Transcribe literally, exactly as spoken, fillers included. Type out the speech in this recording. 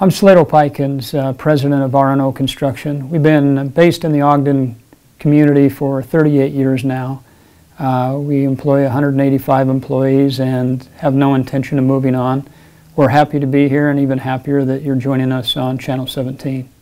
I'm Slato Pikins, uh, president of R and O Construction. We've been based in the Ogden community for thirty-eight years now. Uh, we employ one hundred eighty-five employees and have no intention of moving on. We're happy to be here and even happier that you're joining us on Channel seventeen.